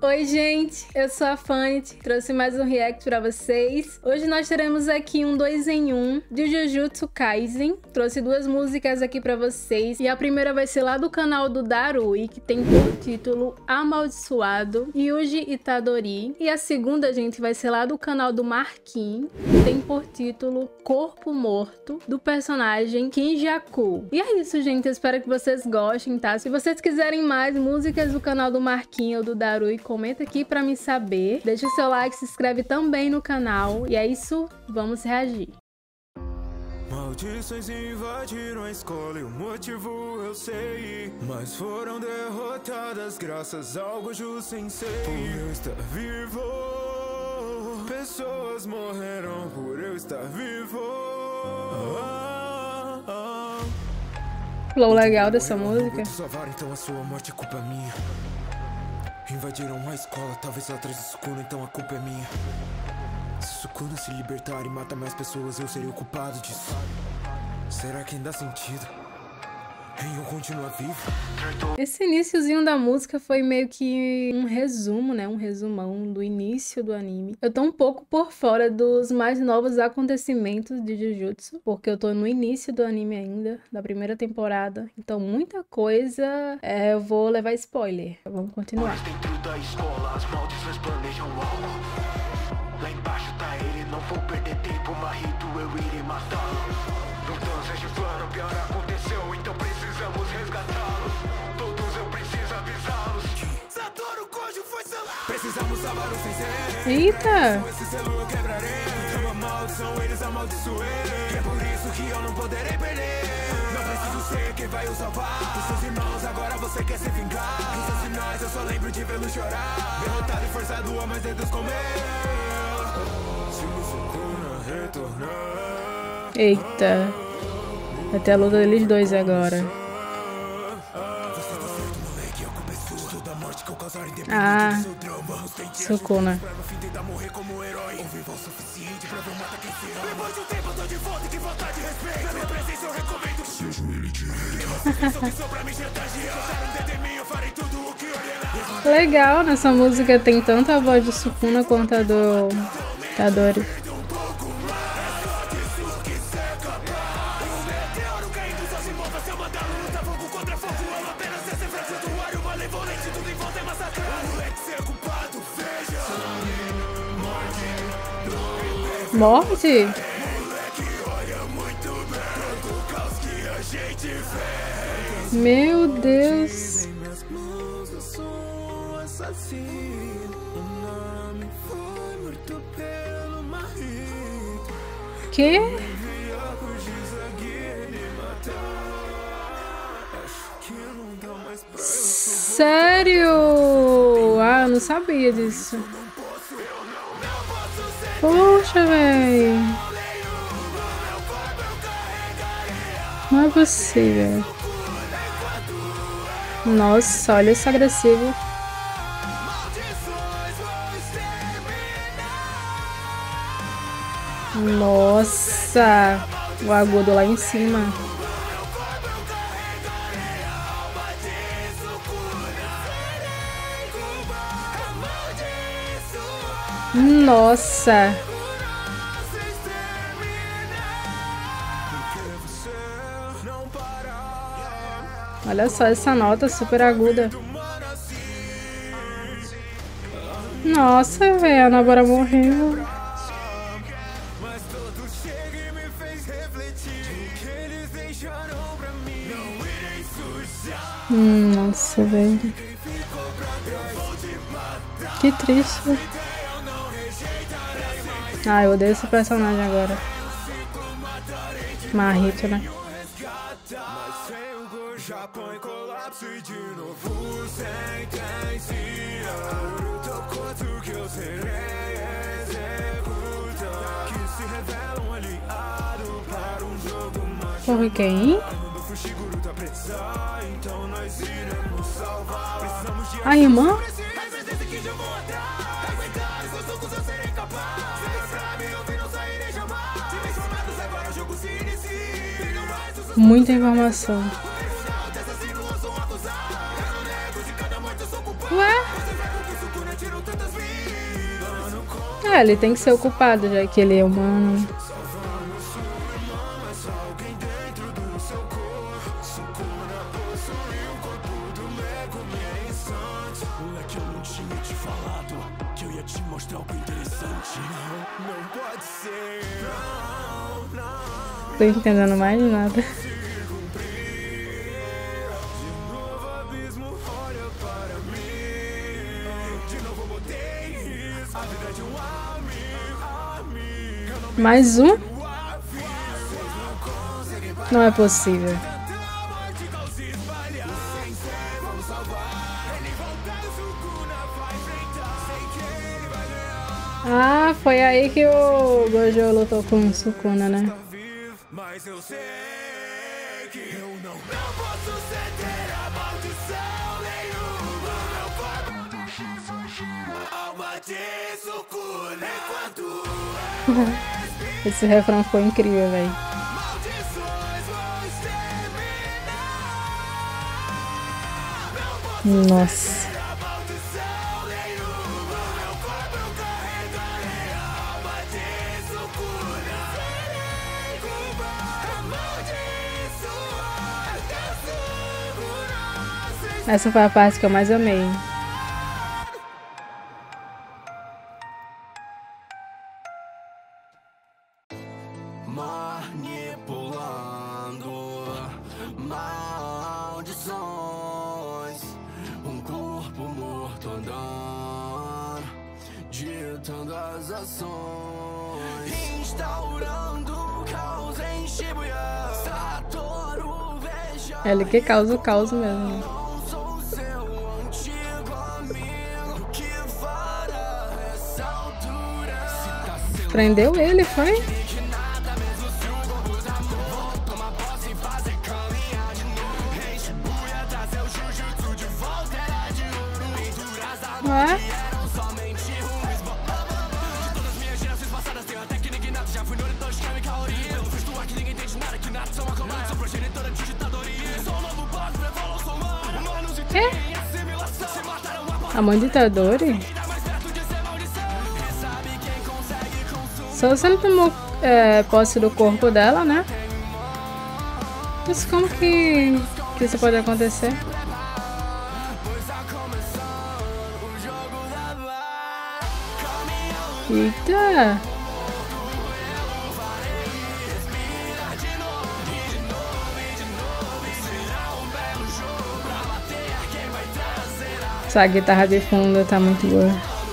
Oi gente, eu sou a Fanit, trouxe mais um react pra vocês. Hoje nós teremos aqui um 2 em 1 de Jujutsu Kaisen. Trouxe duas músicas aqui pra vocês e a primeira vai ser lá do canal do Darui, que tem por título Amaldiçoado, Yuji Itadori. E a segunda, gente, vai ser lá do canal do Marquinhos, que tem por título Corpo Morto, do personagem Kinjaku. E é isso, gente, eu espero que vocês gostem, tá? Se vocês quiserem mais músicas do canal do Marquinhos ou do Darui, comenta aqui pra me saber. Deixa o seu like, se inscreve também no canal. E é isso, vamos reagir. Maldições invadiram a escola e o motivo eu sei, mas foram derrotadas graças ao Gojo Sensei. Por eu estar vivo, pessoas morreram por eu estar vivo. Flow legal dessa música. Então a sua morte é culpa minha. Invadiram a escola, talvez atrás de Sukuna, então a culpa é minha. Se Sukuna se libertar e matar mais pessoas, eu seria o culpado disso. Será que ainda dá sentido em eu continuar vivo? Esse iniciozinho da música foi meio que um resumo, né? Um resumão do início do anime. Eu tô um pouco por fora dos mais novos acontecimentos de Jujutsu, porque eu tô no início do anime ainda, da primeira temporada. Então muita coisa eu vou levar spoiler. Vamos continuar. Dentro da escola, as maldições planejam algo. Lá embaixo tá ele, não vou perder tempo, Mahito, eu irei matá-lo. Mudanças de plano, pior aconteceu, então precisamos resgatá-lo. Todos eu preciso avisá-los. Satoru Gojo foi selado. Precisamos salvar o Sensei. Eita! Esse selo eu quebrarei. É uma maldição, eles amaldiçoei. E é por isso que eu não poderei perder. Não preciso ser quem vai o salvar. Dos seus irmãos, agora você quer se vingar. Dos seus sinais, eu só lembro de vê-lo chorar. Derrotado e forçado a mais dedos com meu. Se o Sukuna retornar. Eita! Vai ter a luta deles dois agora. Ah, Sukuna. Legal, nessa música tem tanto a voz de Sukuna quanto a do Itadori. Morte? Meu Deus. Que? Sério? Ah, eu não sabia disso. Poxa, velho. Não é possível. Nossa, olha esse agressivo. Nossa, o agudo lá em cima. Nossa. Olha só essa nota super aguda. Nossa, velho, a Nabara morreu. Nossa, velho. Que triste. Ah, eu odeio esse personagem agora. Mahito, né? Porra, quem? A irmã? Muita informação. Ué? É, ele tem que ser o culpado, já que ele é humano. Tô entendendo mais nada. Mais um? Não é possível. Ah, foi aí que o Gojo lutou com o Sukuna, né? Mas eu sei que eu não posso ceder a maldição nenhuma. Meu corpo alma de Sukuna enquanto Esse refrão ficou incrível, velho. maldições vão exterminar. Nossa. A maldição nenhuma. Meu corpo eu carregarei a alma de Sukuna. Serei culpado, amaldiçoado da segurança. Essa foi a parte que eu mais amei. Manipulando maldições, um corpo morto andando, ditando as ações, instaurando caos em Shibuya. Satoru veja. Ele que causa o caos mesmo. Não sou seu antigo amigo. O que fará essa altura? Se tá sendo Prendeu ele, foi? Ué? Quê? A mãe de Itadori? Só você não tomou posse do corpo dela, né? Mas como que isso pode acontecer? Eita! Essa guitarra de fundo tá muito boa.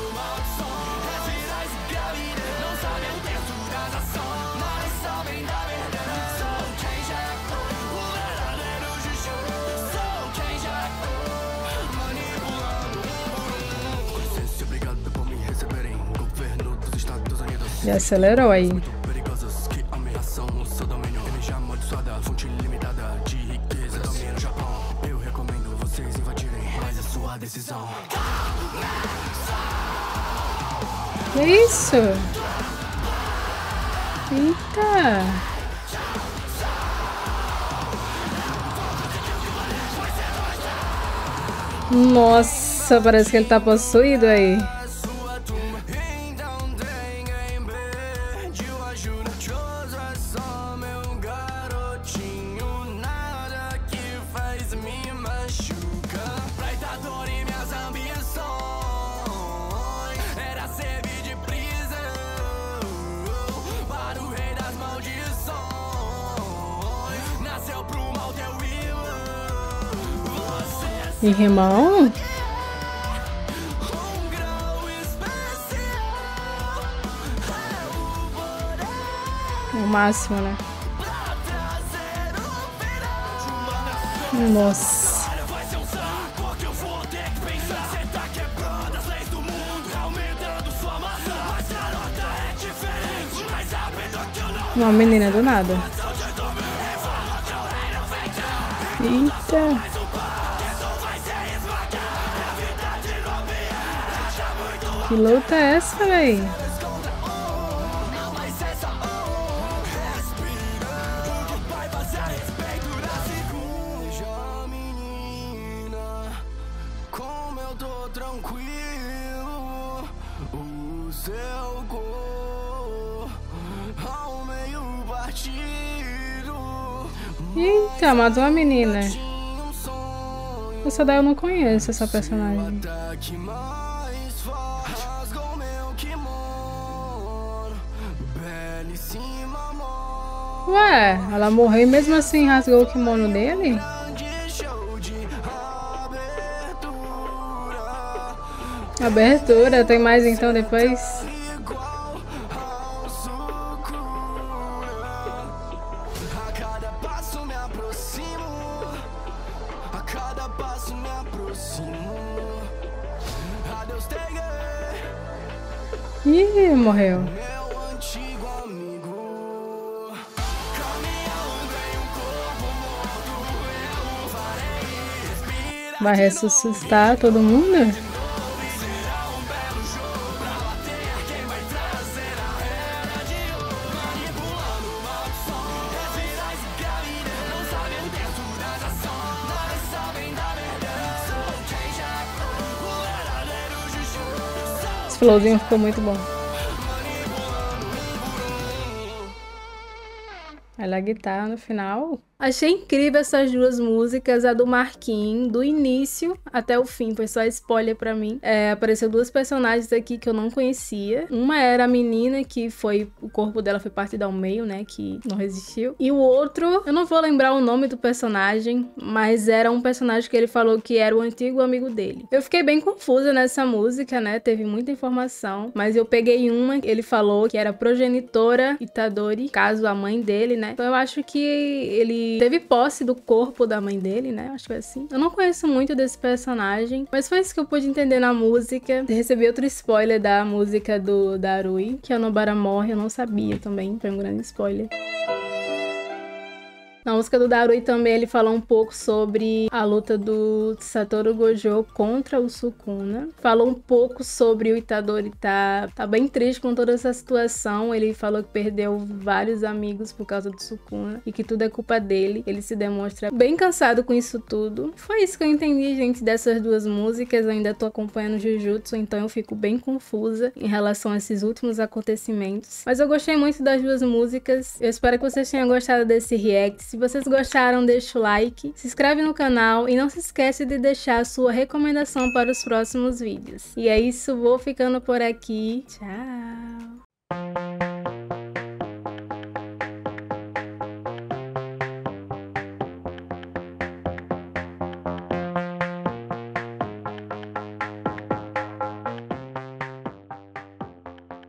Já acelerou aí. perigosas que ameaçam o seu domínio. Energia amaldiçoada, fonte ilimitada de riqueza. Domina o Japão. Eu recomendo vocês invadirem, mas é sua decisão. Que isso? Eita! Nossa, parece que ele tá possuído aí. Sua tumba, então tem quem pediu ajuda. Josué é só meu garotinho. Nada que faz me machuca. Pra Itadori minhas ambições era servir de prisão para o rei das maldições. Nasceu pro mal teu irmão. Você Irmão? O máximo, né? Nossa. vai ser um saco que eu vou ter que pensar. Cê tá quebrando as leis do mundo, aumentando sua massa. Mas garota é diferente, mais rápido que eu não. Uma menina do nada. Eita. Que luta é essa, véi? Veja, menina, como eu tô tranquilo. O seu corpo ao meio partido. Eita, matou uma menina. Essa daí eu não conheço, essa personagem. Ué, ela morreu e mesmo assim rasgou o kimono dele? Abertura, tem mais então depois? A cada passo me aproximo. Adeus, Ih, morreu. meu antigo amigo. Caminhando em um corpo morto, eu farei respirar. Vai ressuscitar todo mundo? Esse flowzinho ficou muito bom. Olha a guitarra no final. Achei incrível essas duas músicas, a do Marquinhos, do início até o fim, foi só spoiler pra mim. Apareceu duas personagens aqui que eu não conhecia. Uma era a menina que foi, o corpo dela foi partido ao meio, né, que não resistiu. E o outro, eu não vou lembrar o nome do personagem, mas era um personagem que ele falou que era o antigo amigo dele. Eu fiquei bem confusa nessa música, né, teve muita informação, mas eu peguei uma, ele falou que era progenitora Itadori, caso a mãe dele, né. Então eu acho que ele teve posse do corpo da mãe dele, né? Acho que foi assim. Eu não conheço muito desse personagem, mas foi isso que eu pude entender na música. Recebi outro spoiler da música do Darui, que a Nobara morre, eu não sabia também. Foi um grande spoiler. Na música do Darui também ele falou um pouco sobre a luta do Satoru Gojo contra o Sukuna. Falou um pouco sobre o Itadori tá bem triste com toda essa situação. Ele falou que perdeu vários amigos por causa do Sukuna e que tudo é culpa dele. Ele se demonstra bem cansado com isso tudo. Foi isso que eu entendi, gente, dessas duas músicas. Eu ainda tô acompanhando Jujutsu, então eu fico bem confusa em relação a esses últimos acontecimentos. Mas eu gostei muito das duas músicas. Eu espero que vocês tenham gostado desse react. Se vocês gostaram, deixa o like, se inscreve no canal e não se esquece de deixar a sua recomendação para os próximos vídeos. E é isso, vou ficando por aqui. Tchau!